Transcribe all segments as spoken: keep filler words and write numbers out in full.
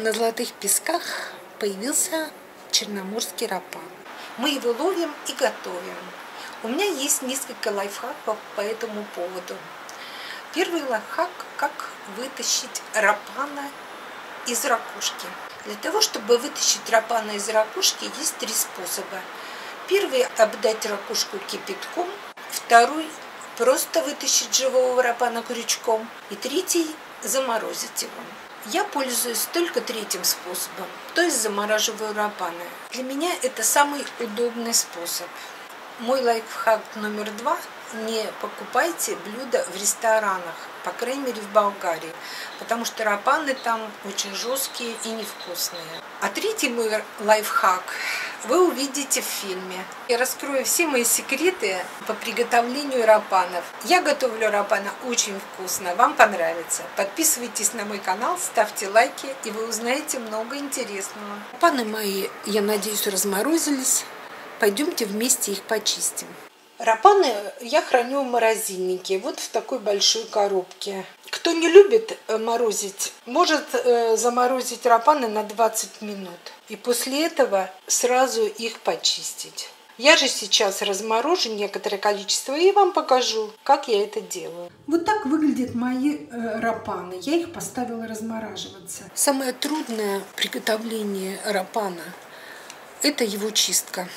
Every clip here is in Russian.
на Золотых Песках появился черноморский рапан. Мы его ловим и готовим. У меня есть несколько лайфхаков по этому поводу. Первый лайфхак – как вытащить рапана из ракушки. Для того, чтобы вытащить рапана из ракушки, есть три способа. Первый – обдать ракушку кипятком. Второй – просто вытащить живого рапана крючком. И третий – заморозить его. Я пользуюсь только третьим способом, то есть замораживаю рапаны. Для меня это самый удобный способ. Мой лайфхак номер два – не покупайте блюда в ресторанах, по крайней мере в Болгарии, потому что рапаны там очень жесткие и невкусные. А третий мой лайфхак вы увидите в фильме. Я раскрою все мои секреты по приготовлению рапанов. Я готовлю рапана очень вкусно, вам понравится. Подписывайтесь на мой канал, ставьте лайки, и вы узнаете много интересного. Рапаны мои, я надеюсь, разморозились. Пойдемте вместе их почистим. Рапаны я храню в морозильнике, вот в такой большой коробке. Кто не любит морозить, может заморозить рапаны на двадцать минут. И после этого сразу их почистить. Я же сейчас разморожу некоторое количество и вам покажу, как я это делаю. Вот так выглядят мои э, рапаны. Я их поставила размораживаться. Самое трудное приготовление рапана – это его чистка.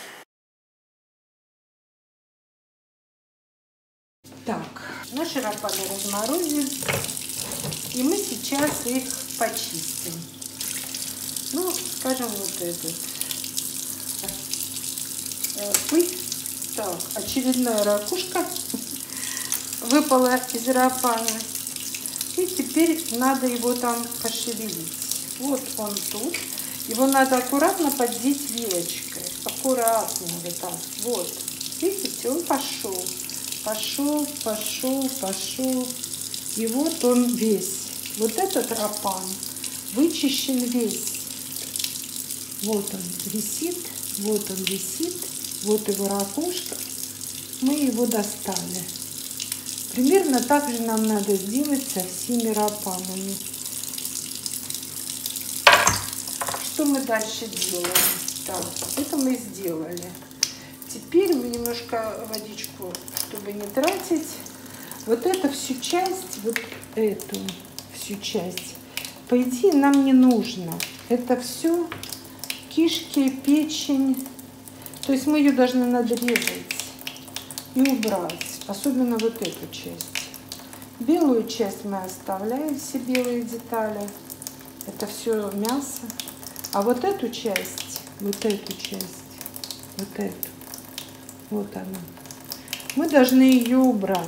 Так, наши рапаны разморозились, и мы сейчас их почистим. Ну, скажем, вот этот. Пыль. Так, очередная ракушка выпала из рапана. И теперь надо его там пошевелить. Вот он тут. Его надо аккуратно поддеть вилочкой. Аккуратно вот так. Вот. Видите, он пошел. Пошел, пошел, пошел. И вот он весь. Вот этот рапан вычищен весь. Вот он висит, вот он висит, вот его ракушка. Мы его достали. Примерно так же нам надо сделать со всеми рапанами. Что мы дальше делаем? Так, это мы сделали. Теперь мы немножко водичку, чтобы не тратить. Вот эту всю часть, вот эту всю часть, по идее, нам не нужно. Это все кишки, печень. То есть мы ее должны надрезать и убрать. Особенно вот эту часть. Белую часть мы оставляем, все белые детали. Это все мясо. А вот эту часть, вот эту часть, вот эту, вот она. Мы должны ее убрать.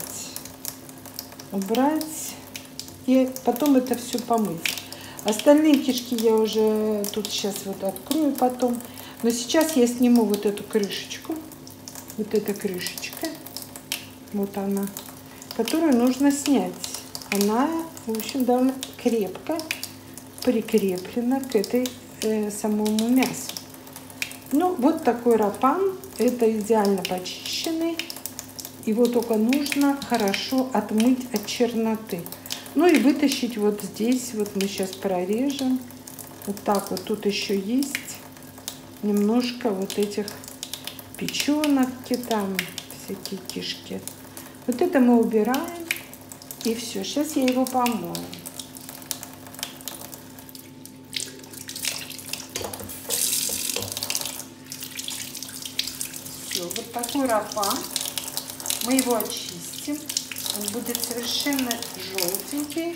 Убрать. И потом это все помыть. Остальные кишки я уже тут сейчас вот открою потом. Но сейчас я сниму вот эту крышечку. Вот эта крышечка. Вот она. Которую нужно снять. Она, в общем, довольно крепко прикреплена к этой э, самому мясу. Ну, вот такой рапан. Это идеально почищенный. Его только нужно хорошо отмыть от черноты. Ну и вытащить вот здесь. Вот мы сейчас прорежем. Вот так вот. Тут еще есть немножко вот этих печеночки, там всякие кишки. Вот это мы убираем. И все. Сейчас я его помою. Все. Вот такой рапан. Мы его очистим. Он будет совершенно желтенький,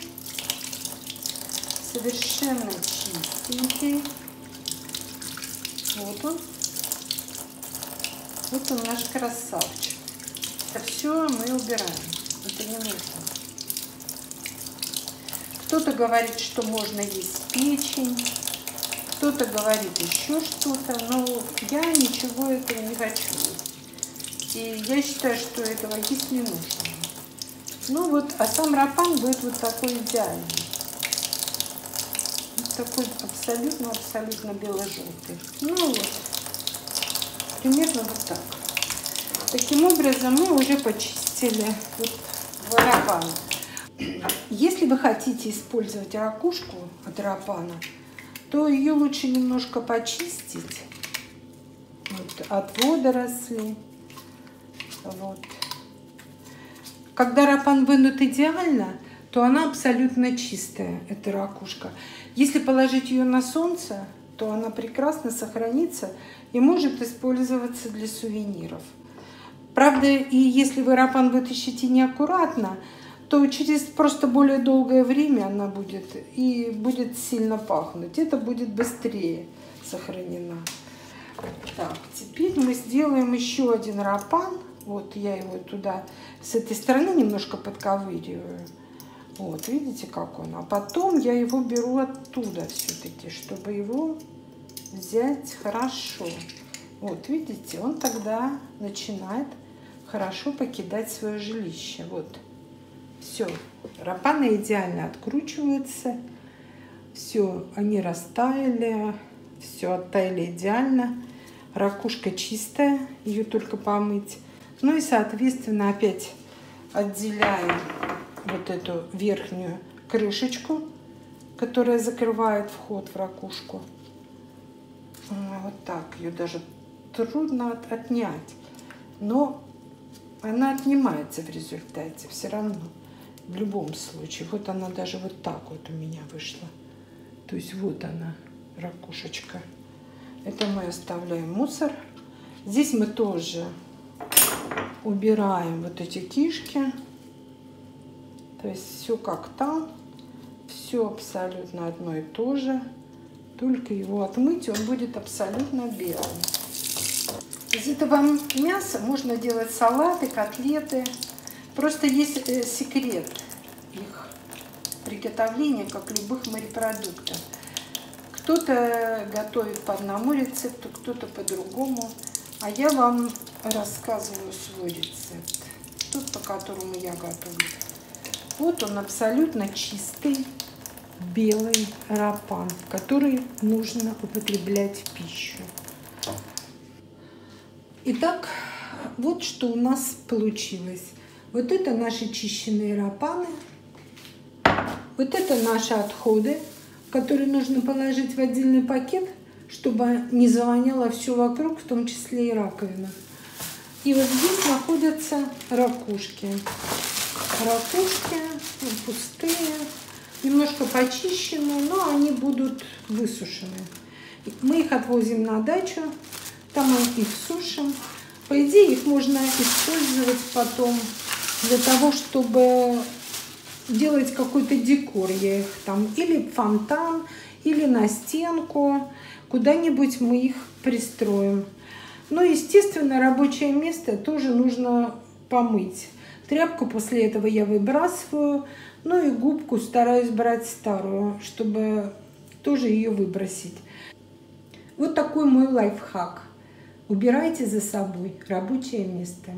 совершенно чистенький. Вот он. Вот он наш красавчик. Это все мы убираем. Это не нужно. Кто-то говорит, что можно есть печень. Кто-то говорит еще что-то. Но я ничего этого не хочу. И я считаю, что этого есть не нужно. Ну вот, а сам рапан будет вот такой идеальный. Вот такой абсолютно-абсолютно бело-желтый. Ну вот, примерно вот так. Таким образом мы уже почистили вот два рапана. Если вы хотите использовать ракушку от рапана, то ее лучше немножко почистить вот, от водорослей. Вот. Когда рапан вынут идеально, то она абсолютно чистая, эта ракушка. Если положить ее на солнце, то она прекрасно сохранится и может использоваться для сувениров. Правда, и если вы рапан вытащите неаккуратно, то через просто более долгое время она будет и будет сильно пахнуть. Это будет быстрее сохранена. Так, теперь мы сделаем еще один рапан. Вот я его туда с этой стороны немножко подковыриваю. Вот, видите, как он. А потом я его беру оттуда все-таки, чтобы его взять хорошо. Вот, видите, он тогда начинает хорошо покидать свое жилище. Вот. Все, рапаны идеально откручиваются, все, они растаяли, все оттаяли идеально, ракушка чистая, ее только помыть. Ну и, соответственно, опять отделяем вот эту верхнюю крышечку, которая закрывает вход в ракушку. Вот так, ее даже трудно отнять, но она отнимается в результате все равно. В любом случае. Вот она даже вот так вот у меня вышла. То есть вот она, ракушечка. Это мы оставляем мусор. Здесь мы тоже убираем вот эти кишки. То есть все как там. Все абсолютно одно и то же. Только его отмыть, он будет абсолютно белым. Из этого мяса можно делать салаты, котлеты. Просто есть секрет их приготовления, как любых морепродуктов. Кто-то готовит по одному рецепту, кто-то по другому. А я вам рассказываю свой рецепт. Тот, по которому я готовлю. Вот он абсолютно чистый, белый рапан, который нужно употреблять в пищу. Итак, вот что у нас получилось. Вот это наши чищенные рапаны. Вот это наши отходы, которые нужно положить в отдельный пакет, чтобы не завоняло все вокруг, в том числе и раковина. И вот здесь находятся ракушки. Ракушки пустые, немножко почищенные, но они будут высушены. Мы их отвозим на дачу, там мы их сушим. По идее, их можно использовать потом для того, чтобы делать какой-то декор. Я их там или фонтан, или на стенку. Куда-нибудь мы их пристроим. Но, естественно, рабочее место тоже нужно помыть. Тряпку после этого я выбрасываю. Ну и губку стараюсь брать старую, чтобы тоже ее выбросить. Вот такой мой лайфхак. Убирайте за собой рабочее место.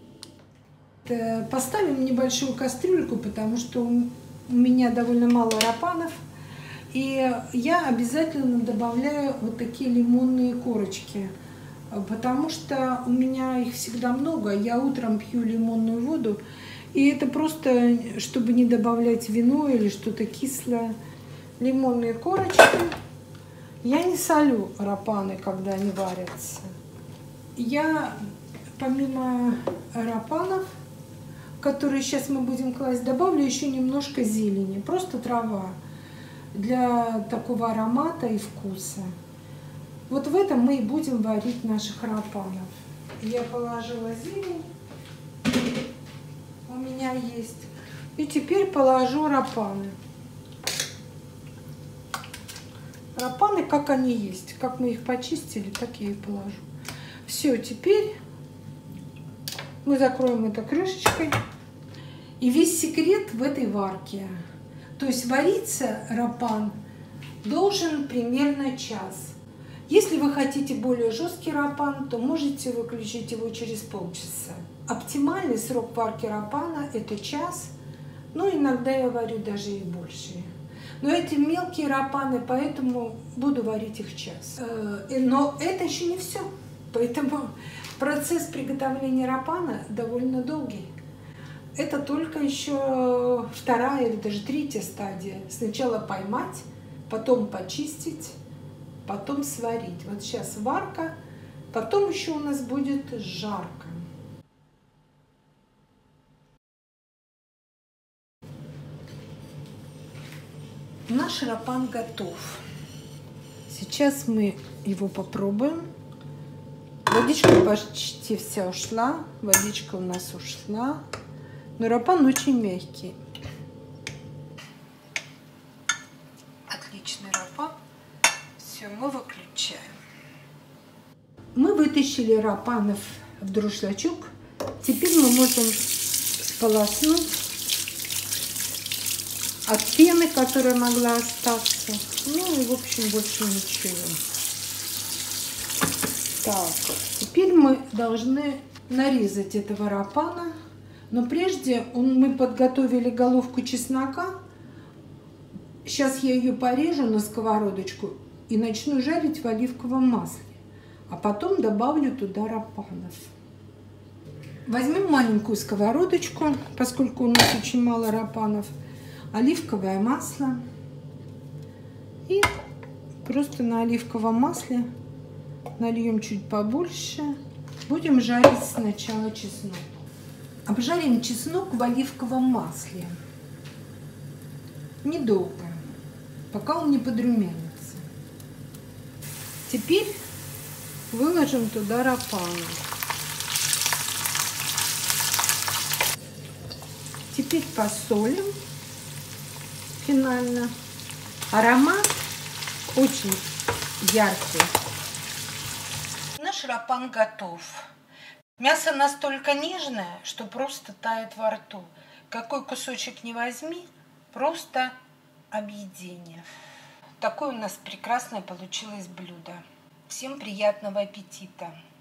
Поставим небольшую кастрюльку, потому что у меня довольно мало рапанов. И я обязательно добавляю вот такие лимонные корочки, потому что у меня их всегда много. Я утром пью лимонную воду, и это просто, чтобы не добавлять вино или что-то кислое. Лимонные корочки. Я не солю рапаны, когда они варятся. Я помимо рапанов, которые сейчас мы будем класть, добавлю еще немножко зелени, просто трава, для такого аромата и вкуса. Вот в этом мы и будем варить наших рапанов. Я положила зелень, у меня есть, и теперь положу рапаны. Рапаны, как они есть, как мы их почистили, так я и положу. Все, теперь мы закроем это крышечкой. И весь секрет в этой варке. То есть вариться рапан должен примерно час. Если вы хотите более жесткий рапан, то можете выключить его через полчаса. Оптимальный срок варки рапана – это час. Ну, иногда я варю даже и больше. Но это мелкие рапаны, поэтому буду варить их час. Но это еще не все. Поэтому процесс приготовления рапана довольно долгий. Это только еще вторая или даже третья стадия. Сначала поймать, потом почистить, потом сварить. Вот сейчас варка, потом еще у нас будет жарка. Наш рапан готов. Сейчас мы его попробуем. Водичка почти вся ушла. Водичка у нас ушла. Но рапан очень мягкий. Отличный рапан. Все, мы выключаем. Мы вытащили рапанов в друшлачок. Теперь мы можем сполоснуть от пены, которая могла остаться. Ну и в общем больше ничего. Так, теперь мы должны нарезать этого рапана. Но прежде он, мы подготовили головку чеснока. Сейчас я ее порежу на сковородочку и начну жарить в оливковом масле. А потом добавлю туда рапанов. Возьмем маленькую сковородочку, поскольку у нас очень мало рапанов. Оливковое масло. И просто на оливковом масле нальем чуть побольше. Будем жарить сначала чеснок. Обжарим чеснок в оливковом масле. Недолго, пока он не подрумянится. Теперь выложим туда рапаны. Теперь посолим финально. Аромат очень яркий. Наш рапан готов. Мясо настолько нежное, что просто тает во рту. Какой кусочек не возьми, просто объедение. Такое у нас прекрасное получилось блюдо. Всем приятного аппетита!